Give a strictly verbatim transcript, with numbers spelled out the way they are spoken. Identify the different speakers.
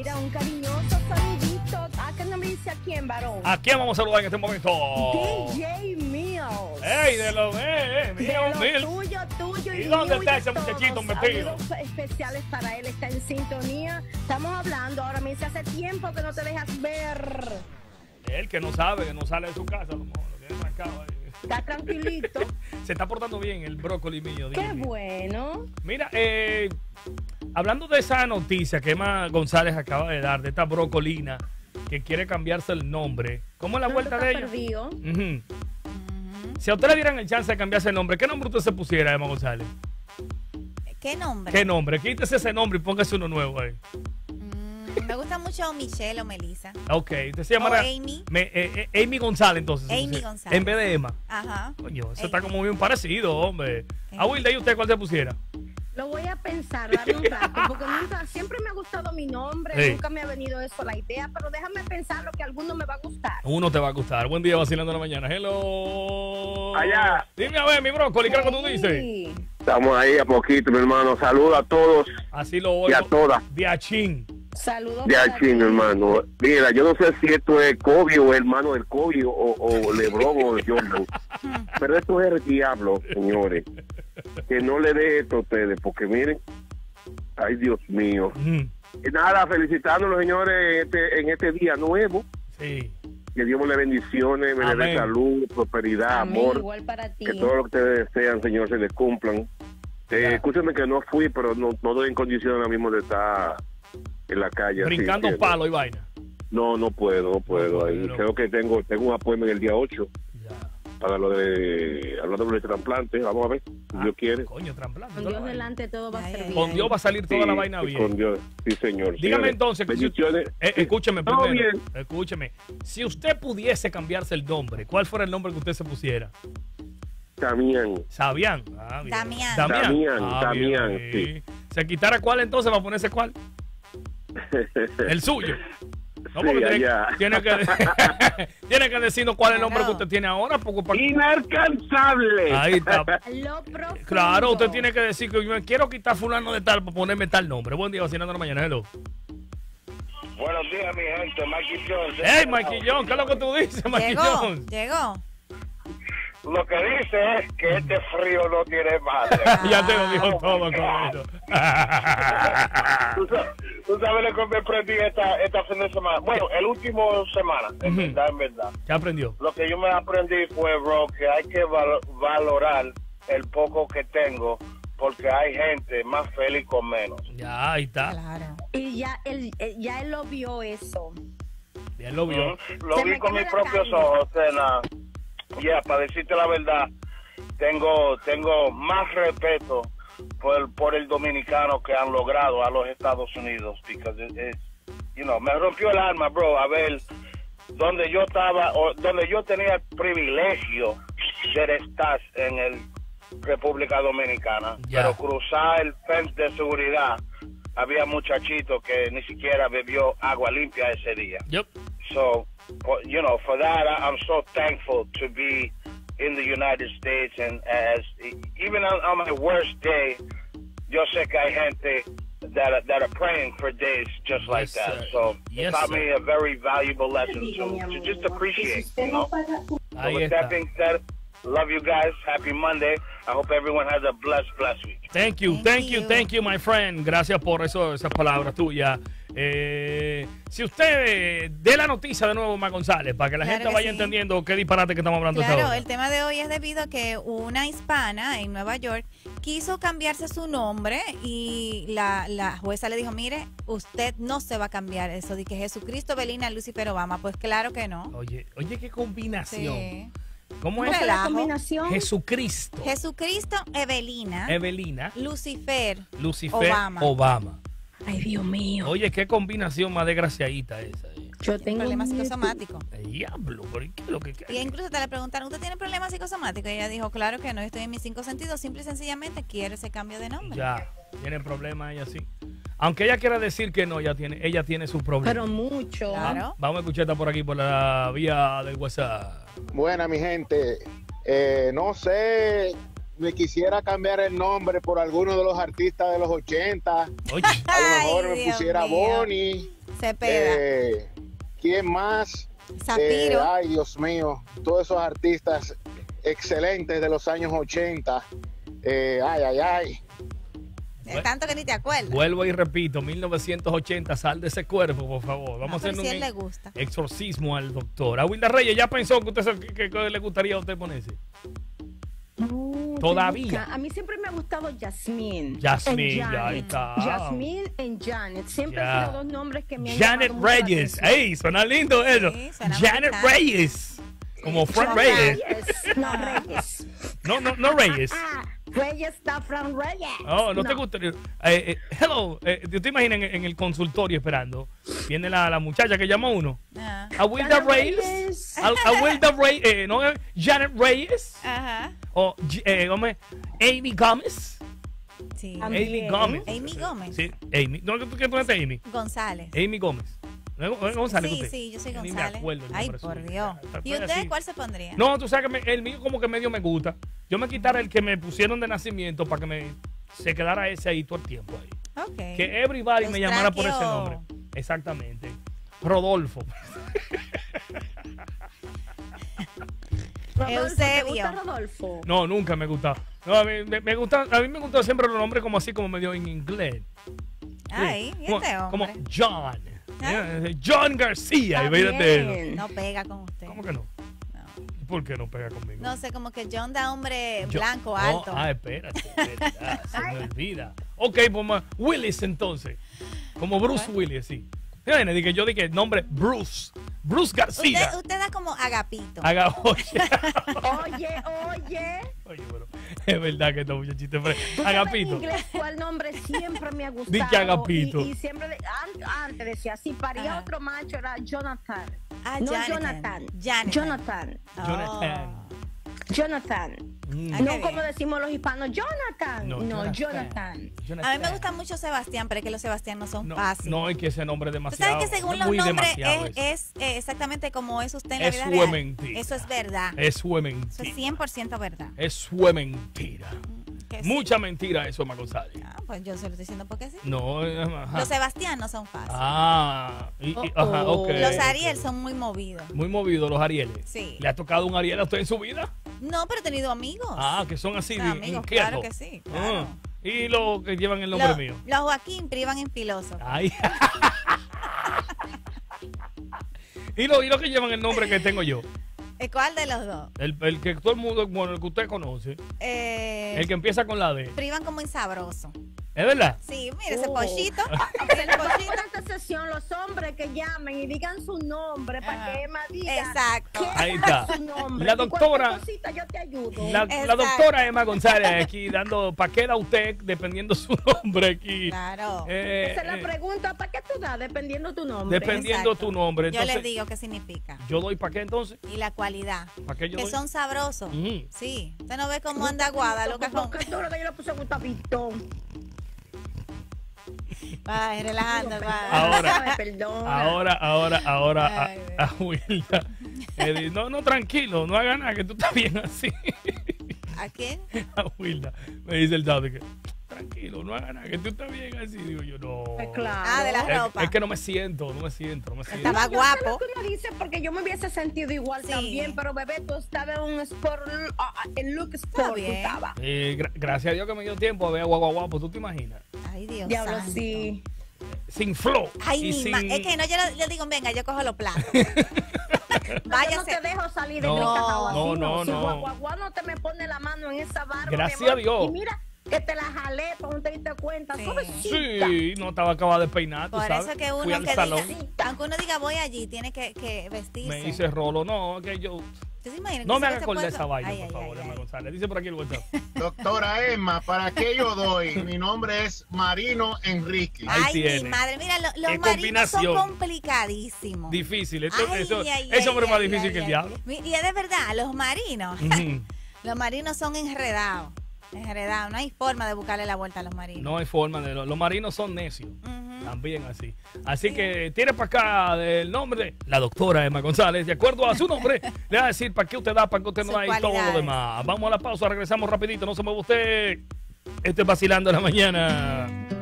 Speaker 1: Mira, un cariñoso saludito. ¿A qué nombre dice a quién, varón?
Speaker 2: ¿A quién vamos a saludar en este momento?
Speaker 1: D J Mills.
Speaker 2: ¡Ey, de los eh, eh,
Speaker 1: de lo
Speaker 2: Mills!
Speaker 1: tuyo, tuyo y
Speaker 2: ¿Y dónde
Speaker 1: mío
Speaker 2: está
Speaker 1: y
Speaker 2: ese
Speaker 1: de
Speaker 2: muchachito
Speaker 1: todos.
Speaker 2: metido?
Speaker 1: Saludos especiales para él, está en sintonía. Estamos hablando ahora, me dice, hace tiempo que no te dejas ver.
Speaker 2: Él que no sabe, que no sale de su casa, a lo mejor, lo tiene marcado ahí.
Speaker 1: Está tranquilito.
Speaker 2: Se está portando bien el brócoli mío.
Speaker 1: Qué
Speaker 2: dime.
Speaker 1: bueno.
Speaker 2: Mira, eh, hablando de esa noticia que Emma González acaba de dar, de esta brocolina que quiere cambiarse el nombre, ¿cómo es la
Speaker 1: No
Speaker 2: vuelta
Speaker 1: te
Speaker 2: de
Speaker 1: estás
Speaker 2: ella?
Speaker 1: perdido.
Speaker 2: Uh-huh. Si a usted le dieran el chance de cambiarse el nombre, ¿qué nombre usted se pusiera, Emma González?
Speaker 3: ¿Qué nombre?
Speaker 2: ¿Qué nombre? Quítese ese nombre y póngase uno nuevo ahí.
Speaker 3: Mm, me gusta mucho Michelle o Melissa.
Speaker 2: Ok, usted se llamará
Speaker 3: O Amy.
Speaker 2: Me- eh, eh, Amy González, entonces.
Speaker 3: Amy
Speaker 2: entonces,
Speaker 3: González.
Speaker 2: En vez de Emma.
Speaker 3: Ajá.
Speaker 2: Coño, eso
Speaker 3: Amy.
Speaker 2: está como bien parecido, hombre.
Speaker 3: Amy.
Speaker 2: A Wilda, ¿y usted cuál se pusiera?
Speaker 1: Lo voy a pensar, darle un rato, porque nunca, siempre me ha gustado mi nombre,
Speaker 2: Sí.
Speaker 1: nunca me ha venido eso la idea, pero déjame pensar lo que a alguno me va a gustar.
Speaker 2: Uno te va a gustar. Buen día, vacilando en la mañana. Hello.
Speaker 4: Allá.
Speaker 2: Dime a ver, mi brócoli, ¿qué es lo que tú dices?
Speaker 1: Sí.
Speaker 4: Estamos ahí a poquito, mi hermano. Saludos a todos
Speaker 2: Así lo
Speaker 4: y
Speaker 2: oigo.
Speaker 4: a todas.
Speaker 2: De achín.
Speaker 1: Saludos
Speaker 4: De
Speaker 1: para
Speaker 4: aquí,
Speaker 1: ti.
Speaker 4: mi hermano. Mira, yo no sé si esto es Kobe o hermano del Kobe o, o Lebron o Jordan. Pero esto es el diablo, señores. Que no le dé esto a ustedes, porque miren, ay Dios mío.
Speaker 2: Mm,
Speaker 4: Y nada, felicitándolos, señores, en este, en este día nuevo.
Speaker 2: sí.
Speaker 4: Que Dios me le bendiciones, me le
Speaker 2: Amén.
Speaker 4: dé salud, prosperidad,
Speaker 1: Amén,
Speaker 4: amor.
Speaker 1: igual para ti.
Speaker 4: Que todo lo que ustedes desean, Señor, se les cumplan. Eh,
Speaker 2: Ya.
Speaker 4: escúchenme que no fui, pero no, no doy en condición ahora mismo de estar en la calle. así,
Speaker 2: Brincando
Speaker 4: ¿entiendes?
Speaker 2: palo y vaina.
Speaker 4: No, no puedo, no puedo.
Speaker 2: No
Speaker 4: Ahí
Speaker 2: puedo.
Speaker 4: creo que tengo tengo un apoyo en el día ocho
Speaker 2: Ya.
Speaker 4: para lo de hablando de trasplante. Vamos a ver, si
Speaker 2: Ah,
Speaker 4: Dios quiere.
Speaker 2: Coño, trasplante.
Speaker 1: Con
Speaker 2: toda
Speaker 1: Dios
Speaker 2: la vaina.
Speaker 1: delante todo va a
Speaker 3: Ay,
Speaker 1: ser
Speaker 3: ay,
Speaker 1: bien.
Speaker 2: Con Dios va a salir toda
Speaker 4: Sí,
Speaker 2: la vaina
Speaker 4: sí,
Speaker 2: bien.
Speaker 4: Con Dios, sí, señor.
Speaker 2: Dígame
Speaker 4: Señores,
Speaker 2: entonces, que si-
Speaker 4: bendiciones.
Speaker 2: eh, escúcheme
Speaker 4: Todo
Speaker 2: primero.
Speaker 4: bien.
Speaker 2: Escúcheme. Si usted pudiese cambiarse el nombre, ¿cuál fuera el nombre que usted se pusiera?
Speaker 4: Damián.
Speaker 2: Sabián. Ah, bien.
Speaker 3: Damián.
Speaker 2: Damián.
Speaker 4: Damián,
Speaker 2: Ah,
Speaker 4: Damián,
Speaker 2: bien.
Speaker 4: sí.
Speaker 2: ¿Se quitara cuál entonces para ponerse cuál? El suyo. No,
Speaker 4: Sí,
Speaker 2: porque tiene,
Speaker 4: allá.
Speaker 2: tiene que, tiene que decirnos cuál es el nombre
Speaker 3: Claro.
Speaker 2: que usted tiene ahora. Porque para-
Speaker 4: Inalcanzable.
Speaker 2: Ahí está.
Speaker 1: Lo profundo.
Speaker 2: Claro, usted tiene que decir que yo me quiero quitar fulano de tal para ponerme tal nombre. Buen día, vacinando la mañana. Hello.
Speaker 5: Buenos días, mi gente. Mikey Jones.
Speaker 2: Hey, Mikey John, ¿qué es lo que tú dices, Mikey
Speaker 3: Llegó,
Speaker 2: John?
Speaker 3: llegó.
Speaker 5: Lo que dice es que este frío no tiene madre.
Speaker 2: Ya te lo dijo
Speaker 5: Oh,
Speaker 2: todo
Speaker 5: my
Speaker 2: con
Speaker 5: God.
Speaker 2: eso.
Speaker 5: ¿Tú sabes, tú sabes lo que me aprendí esta, esta fin de semana? Bueno, el último semana, en
Speaker 2: Ujú.
Speaker 5: verdad, en verdad.
Speaker 2: ¿Qué aprendió?
Speaker 5: Lo que yo me aprendí fue, bro, que hay que val- valorar el poco que tengo porque hay gente más feliz con menos.
Speaker 2: Ya, ahí está.
Speaker 3: Claro.
Speaker 1: Y ya él, eh, ya él lo vio eso.
Speaker 2: Ya lo vio.
Speaker 5: Ujú. Lo
Speaker 1: Se
Speaker 5: vi
Speaker 1: me
Speaker 5: con
Speaker 1: quema
Speaker 5: mis
Speaker 1: la
Speaker 5: propios
Speaker 1: carne.
Speaker 5: ojos, Tena. Ya, para decirte la verdad, tengo tengo más respeto por, por el dominicano que han logrado a los Estados Unidos, porque it- it- you know, me rompió el alma, bro, a ver donde yo estaba, o donde yo tenía el privilegio de estar en el República Dominicana,
Speaker 2: Ya.
Speaker 5: pero cruzar el fence de seguridad, había muchachitos que ni siquiera bebió agua limpia ese día.
Speaker 2: Yep.
Speaker 5: So, for- you know, for that, I- I'm so thankful to be in the United States. And as even on, on my worst day, yo sé que hay gente that are, that are praying for days just like
Speaker 2: Yes,
Speaker 5: that.
Speaker 2: sir.
Speaker 5: So,
Speaker 2: Yes,
Speaker 5: it taught
Speaker 2: sir.
Speaker 5: me a very valuable lesson to, to just appreciate, you know. So
Speaker 2: Ahí
Speaker 5: with
Speaker 2: está.
Speaker 5: that being said, love you guys. Happy Monday. I hope everyone has a blessed, blessed week.
Speaker 2: Thank you,
Speaker 3: Thank
Speaker 2: thank you,
Speaker 3: you.
Speaker 2: thank you, my friend. Gracias por eso, esas palabras tuyas. Eh, si usted eh, dé la noticia de nuevo, Ma González, para que la
Speaker 3: Claro
Speaker 2: gente
Speaker 3: que
Speaker 2: vaya
Speaker 3: sí.
Speaker 2: entendiendo qué disparate que estamos hablando esta
Speaker 3: Claro,
Speaker 2: hora.
Speaker 3: el tema de hoy es debido a que una hispana en Nueva York quiso cambiarse su nombre y la, la jueza le dijo, mire, usted no se va a cambiar eso de que Jesucristo, Belina, Lucifer, Obama. Pues claro que no.
Speaker 2: Oye, oye, qué combinación.
Speaker 3: Sí.
Speaker 2: ¿Cómo
Speaker 3: Un
Speaker 2: es?
Speaker 1: ¿Esa es la
Speaker 3: relajo.
Speaker 1: combinación?
Speaker 2: Jesucristo,
Speaker 3: Jesucristo, Evelina,
Speaker 2: Evelina,
Speaker 3: Lucifer,
Speaker 2: Lucifer,
Speaker 3: Obama.
Speaker 2: Obama.
Speaker 1: Ay, Dios mío.
Speaker 2: Oye, qué combinación más desgraciadita esa. eh.
Speaker 1: Yo tengo
Speaker 3: problemas
Speaker 1: un-
Speaker 3: psicosomáticos.
Speaker 2: El diablo, ¿por qué es lo que
Speaker 3: Y incluso te le preguntaron, ¿usted tiene problemas psicosomáticos? Y ella dijo, claro que no, estoy en mis cinco sentidos, simple y sencillamente quiere ese cambio de nombre.
Speaker 2: Ya, tiene problemas ella sí. Aunque ella quiera decir que no, ella tiene, ella tiene sus problemas.
Speaker 1: Pero mucho.
Speaker 3: Claro.
Speaker 2: Vamos a escuchar esta por aquí, por la vía del WhatsApp.
Speaker 6: Buena, mi gente. Eh, no sé, me quisiera cambiar el nombre por alguno de los artistas de los ochenta.
Speaker 2: Oye,
Speaker 6: A lo mejor
Speaker 3: Ay,
Speaker 6: me
Speaker 3: Dios
Speaker 6: pusiera
Speaker 3: mío.
Speaker 6: Bonnie.
Speaker 3: Cepeda.
Speaker 6: Eh, ¿Quién más?
Speaker 3: Zafiro.
Speaker 6: Eh, ay, Dios mío, todos esos artistas excelentes de los años ochenta. Eh, ay, ay, ay.
Speaker 3: Es tanto que ni te acuerdas.
Speaker 2: Vuelvo y repito, mil novecientos ochenta, sal de ese cuerpo, por favor. Vamos
Speaker 3: No,
Speaker 2: a
Speaker 3: pero
Speaker 2: hacer
Speaker 3: si
Speaker 2: un
Speaker 3: él le gusta.
Speaker 2: exorcismo al doctor. A Wilda Reyes, ¿ya pensó que, usted, se- que, que le gustaría a usted ponerse?
Speaker 1: No,
Speaker 2: Todavía.
Speaker 1: A mí siempre me ha gustado Jasmine.
Speaker 2: Jasmine,
Speaker 1: and
Speaker 2: ya
Speaker 1: Janet.
Speaker 2: está.
Speaker 1: Jasmine y Janet. Siempre
Speaker 2: Ya.
Speaker 1: han sido dos nombres que me han
Speaker 2: Janet
Speaker 1: llamado mucho la
Speaker 2: Reyes.
Speaker 1: atención.
Speaker 2: ¡Ey! Suena lindo eso.
Speaker 3: Sí, suena
Speaker 2: Janet
Speaker 3: americano.
Speaker 2: Reyes. Como Frank
Speaker 1: Fran
Speaker 2: Reyes.
Speaker 1: No, Reyes.
Speaker 2: No, no, no Reyes.
Speaker 1: Ah, Reyes está Fran Reyes.
Speaker 2: Oh, no, te gustaría. Eh, eh, hello, eh, ¿tú te imaginas en, en el consultorio esperando? Viene la, la muchacha que llama a uno.
Speaker 3: Ah.
Speaker 2: A Wilda
Speaker 1: Janet
Speaker 2: Reyes.
Speaker 1: Reyes.
Speaker 2: A, a Wilda Reyes. Eh, no, eh, Janet Reyes.
Speaker 3: Ajá.
Speaker 2: O eh, ¿cómo es? Amy Gómez.
Speaker 3: Sí.
Speaker 1: También.
Speaker 2: Amy Gómez.
Speaker 3: Amy Gómez.
Speaker 2: Sí, Amy. ¿No que tú qué pones Amy?
Speaker 3: González.
Speaker 2: Amy Gómez. ¿No es- no es González
Speaker 3: Sí,
Speaker 2: usted?
Speaker 3: sí, yo soy
Speaker 2: Ni me
Speaker 3: González.
Speaker 2: acuerdo el
Speaker 3: Ay,
Speaker 2: nombre
Speaker 3: por
Speaker 2: suyo.
Speaker 3: Dios.
Speaker 2: Ya,
Speaker 3: ¿Y
Speaker 2: fue
Speaker 3: usted
Speaker 2: así.
Speaker 3: cuál se pondría?
Speaker 2: No, tú sabes que me- el mío como que medio me gusta. Yo me quitara el que me pusieron de nacimiento para que me se quedara ese ahí todo el tiempo ahí.
Speaker 3: Ok.
Speaker 2: Que everybody me llamara por ese
Speaker 3: Eustaquio.
Speaker 2: nombre. Exactamente. Rodolfo.
Speaker 1: Rodolfo, ¿te
Speaker 3: Eusebio.
Speaker 1: gusta Rodolfo?
Speaker 2: No, nunca me gustaba. No, a mí me, me gusta, a mí me gustan siempre los nombres como así, como medio en inglés.
Speaker 3: Ay,
Speaker 2: Sí,
Speaker 3: ¿y
Speaker 2: como,
Speaker 3: este
Speaker 2: como
Speaker 3: hombre?
Speaker 2: John.
Speaker 3: Ah.
Speaker 2: Eh, John García.
Speaker 1: Está
Speaker 2: Imagínate eso.
Speaker 1: bien.
Speaker 3: No pega con usted.
Speaker 2: ¿Cómo que no?
Speaker 3: No.
Speaker 2: ¿Por qué no pega conmigo?
Speaker 3: No sé, como que John da hombre
Speaker 2: Yo-
Speaker 3: blanco,
Speaker 2: no,
Speaker 3: alto.
Speaker 2: Ah, espérate. verdad, se me olvida. Ok, pues ma- Willis entonces. Como Bruce Willis, sí. Fíjate, dije, yo dije nombre Bruce. Bruce García.
Speaker 3: usted, usted da como agapito.
Speaker 2: Haga oye.
Speaker 1: Oye, oye.
Speaker 2: Oye, pero es verdad que esta muchachita es fre-
Speaker 1: ¿Tú sabes en
Speaker 2: Agapito.
Speaker 1: inglés cuál nombre siempre me ha gustado?
Speaker 2: Di que Agapito.
Speaker 1: Y, y siempre, de- an- antes decía, si paría
Speaker 3: Ajá.
Speaker 1: otro macho era Jonathan.
Speaker 3: Ah,
Speaker 1: no
Speaker 3: Jonathan.
Speaker 1: Jonathan.
Speaker 3: Jonathan.
Speaker 1: Jonathan.
Speaker 3: Oh.
Speaker 2: Jonathan.
Speaker 1: Jonathan.
Speaker 2: Mm.
Speaker 3: Ah,
Speaker 1: No
Speaker 3: qué
Speaker 1: como
Speaker 3: bien.
Speaker 1: decimos los hispanos, Jonathan.
Speaker 2: No,
Speaker 1: No,
Speaker 2: Jonathan.
Speaker 1: Jonathan.
Speaker 3: A mí me gusta mucho Sebastián, pero es que los Sebastián no son
Speaker 2: No,
Speaker 3: fáciles.
Speaker 2: no, es que ese nombre es
Speaker 3: Tú
Speaker 2: demasiado.
Speaker 3: sabes que según
Speaker 2: es
Speaker 3: los
Speaker 2: muy
Speaker 3: nombres
Speaker 2: demasiado
Speaker 3: es,
Speaker 2: eso.
Speaker 3: es, eh, exactamente como es usted en la
Speaker 2: Es
Speaker 3: vida
Speaker 2: su
Speaker 3: real.
Speaker 2: mentira.
Speaker 3: Eso es verdad.
Speaker 2: Es su
Speaker 3: Eso
Speaker 2: mentira.
Speaker 3: es cien por ciento verdad.
Speaker 2: Es su mentira.
Speaker 3: Que sí.
Speaker 2: Mucha mentira eso, Emma González.
Speaker 3: Ah, pues yo se lo estoy diciendo porque sí.
Speaker 2: No, eh, ajá.
Speaker 3: Los Sebastián no son fáciles.
Speaker 2: Ah, y, y- ajá,
Speaker 1: Oh, oh.
Speaker 2: ok.
Speaker 3: Los Ariel
Speaker 2: ok.
Speaker 3: son muy movidos.
Speaker 2: Muy movidos los Arieles.
Speaker 3: Sí.
Speaker 2: ¿Le ha tocado un Ariel a usted en su vida?
Speaker 3: No, pero he tenido amigos.
Speaker 2: Ah, que son así, de
Speaker 3: Amigos,
Speaker 2: inquietos.
Speaker 3: claro que sí, claro.
Speaker 2: Ah, y los que llevan el nombre
Speaker 3: Los-
Speaker 2: mío.
Speaker 3: Los Joaquín privan en piloso.
Speaker 2: Ay. y los y los que llevan el nombre que tengo yo.
Speaker 3: ¿Eh, ¿Cuál de los dos?
Speaker 2: El, el que todo el mundo, bueno, el que usted conoce.
Speaker 3: Eh,
Speaker 2: El que empieza con la D.
Speaker 3: privan como en sabroso.
Speaker 2: ¿Es verdad?
Speaker 3: Sí, mire ese
Speaker 1: Oh.
Speaker 3: pollito.
Speaker 1: Se
Speaker 3: el
Speaker 1: les va
Speaker 3: pollito.
Speaker 1: por esta sesión los hombres que llamen y digan su nombre para
Speaker 3: Ajá.
Speaker 1: que Emma diga
Speaker 3: Exacto.
Speaker 1: qué
Speaker 2: Ahí
Speaker 1: es
Speaker 2: está.
Speaker 1: su nombre.
Speaker 2: La
Speaker 1: Y cualquier
Speaker 2: doctora-
Speaker 1: cosita yo te ayudo.
Speaker 2: La, la
Speaker 3: Exacto.
Speaker 2: doctora Emma González aquí dando pa' qué da usted dependiendo su nombre aquí.
Speaker 3: Claro.
Speaker 2: Eh,
Speaker 1: Esa es la
Speaker 2: eh,
Speaker 1: pregunta, ¿para qué tú das? Dependiendo tu nombre.
Speaker 2: dependiendo
Speaker 3: Exacto.
Speaker 2: tu nombre.
Speaker 3: Yo
Speaker 2: Entonces,
Speaker 3: les digo qué significa.
Speaker 2: yo doy para qué entonces.
Speaker 3: Y la cualidad.
Speaker 2: ¿Para qué yo
Speaker 3: Que
Speaker 2: doy?
Speaker 3: son sabrosos.
Speaker 2: Ujú.
Speaker 3: Sí. Usted no ve cómo anda Guada, loca con.
Speaker 1: Porque tú lo que yo le puse Gustavito.
Speaker 3: Ay, relajando. va.
Speaker 2: Ahora.
Speaker 1: Ay, perdona.
Speaker 2: Ahora, ahora, ahora,
Speaker 3: Ay,
Speaker 2: a, a Wilda. Eh, di- no, no, tranquilo, no haga nada, que tú estás bien así.
Speaker 3: ¿A quién?
Speaker 2: A Wilda. Me dice el dado que, tranquilo, no haga nada, que tú estás bien así. Digo yo, no.
Speaker 1: Pues claro.
Speaker 3: Ah, de la
Speaker 2: Es,
Speaker 3: ropa.
Speaker 2: es que no me siento, no me siento, no me siento.
Speaker 3: Estaba
Speaker 1: Yo sé
Speaker 3: guapo.
Speaker 1: lo que uno dice porque yo me hubiese sentido igual
Speaker 3: Sí.
Speaker 1: también, pero bebé, tú estabas en un sport, ah, ah, en look
Speaker 3: Está
Speaker 1: sport, tú
Speaker 3: bien.
Speaker 1: estabas.
Speaker 2: Eh, gra- gracias a Dios que me dio tiempo a ver a guagua guapo, ¿tú te imaginas?
Speaker 3: Ay, Dios
Speaker 1: Diablo,
Speaker 3: santo.
Speaker 1: sí.
Speaker 2: Sin flow.
Speaker 3: Ay,
Speaker 2: y
Speaker 3: mi
Speaker 2: sin...
Speaker 3: ma- Es que no, yo le, le digo, venga, yo cojo los platos.
Speaker 1: Yo no
Speaker 3: Váyase.
Speaker 1: te dejo salir de
Speaker 2: No,
Speaker 1: mi cacao así,
Speaker 2: no, no,
Speaker 1: Si
Speaker 2: no.
Speaker 1: guaguaguá no te me pone la mano en esa barba,
Speaker 2: Gracias
Speaker 1: mi amor,
Speaker 2: a Dios.
Speaker 1: Y mira que te la jalé, pero no te diste cuenta.
Speaker 3: Sí.
Speaker 1: Suavecita.
Speaker 2: Sí, no estaba acabado de peinar, tú
Speaker 3: Por
Speaker 2: sabes.
Speaker 3: eso que
Speaker 2: Fui
Speaker 3: uno
Speaker 2: al
Speaker 3: que
Speaker 2: salón,
Speaker 3: diga, aunque uno diga voy allí, tiene que, que vestirse.
Speaker 2: me hice rolo. No, que yo...
Speaker 3: ¿Usted se imagina
Speaker 2: No
Speaker 3: que
Speaker 2: me
Speaker 3: se
Speaker 2: haga
Speaker 3: se
Speaker 2: acordar
Speaker 3: puede-
Speaker 2: esa vaina,
Speaker 3: Ay,
Speaker 2: por
Speaker 3: ay,
Speaker 2: favor,
Speaker 3: ay,
Speaker 2: Emma
Speaker 3: ay.
Speaker 2: González. Dice por aquí el WhatsApp.
Speaker 6: Doctora Emma, ¿para qué yo doy? Mi nombre es Marino Enrique.
Speaker 2: Ahí
Speaker 3: Ay,
Speaker 2: tiene.
Speaker 3: mi madre, mira, lo- los
Speaker 2: Qué
Speaker 3: marinos son
Speaker 2: combinación.
Speaker 3: complicadísimos.
Speaker 2: Difícil. Esto,
Speaker 3: Ay,
Speaker 2: eso,
Speaker 3: ay,
Speaker 2: ese
Speaker 3: ay,
Speaker 2: hombre es más
Speaker 3: ay,
Speaker 2: difícil
Speaker 3: ay,
Speaker 2: que el
Speaker 3: ay.
Speaker 2: diablo.
Speaker 3: Mi- Y es de verdad, los marinos,
Speaker 2: Ujú.
Speaker 3: los marinos son enredados, enredados. No hay forma de buscarle la vuelta a los marinos.
Speaker 2: No hay forma de... Los marinos son necios.
Speaker 3: Ujú.
Speaker 2: También así. Así que tire para acá del nombre de la doctora Emma González. De acuerdo a su nombre, le va a decir para qué usted da, para qué usted no
Speaker 3: Sus
Speaker 2: da y todo lo
Speaker 3: cualidades.
Speaker 2: demás. Vamos a la pausa, regresamos rapidito. No se mueva usted. Este es Vacilando en la Mañana.